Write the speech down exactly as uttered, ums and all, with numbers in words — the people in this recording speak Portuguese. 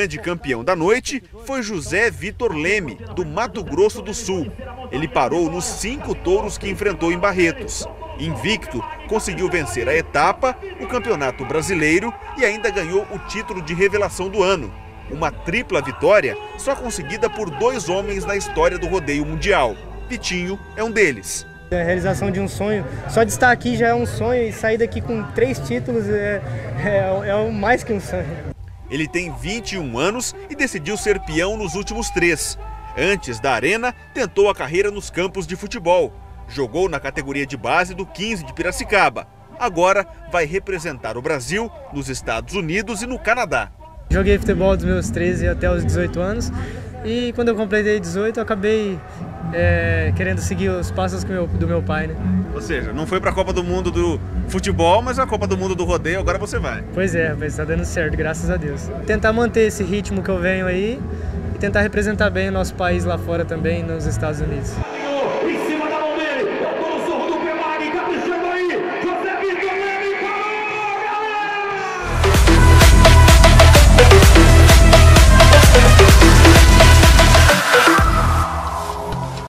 grande campeão da noite foi José Vitor Leme, do Mato Grosso do Sul. Ele parou nos cinco touros que enfrentou em Barretos. Invicto, conseguiu vencer a etapa, o Campeonato Brasileiro e ainda ganhou o título de revelação do ano. Uma tripla vitória só conseguida por dois homens na história do rodeio mundial. Vitinho é um deles. A realização de um sonho, só de estar aqui já é um sonho e sair daqui com três títulos é, é, é mais que um sonho. Ele tem vinte e um anos e decidiu ser peão nos últimos três. Antes da Arena, tentou a carreira nos campos de futebol. Jogou na categoria de base do quinze de Piracicaba. Agora vai representar o Brasil nos Estados Unidos e no Canadá. Joguei futebol dos meus treze até os dezoito anos e quando eu completei dezoito eu acabei é, querendo seguir os passos do meu, do meu pai, né? Ou seja, não foi para a Copa do Mundo do futebol, mas a Copa do Mundo do rodeio, agora você vai. Pois é, rapaz, tá dando certo, graças a Deus. Tentar manter esse ritmo que eu venho aí e tentar representar bem o nosso país lá fora também, nos Estados Unidos.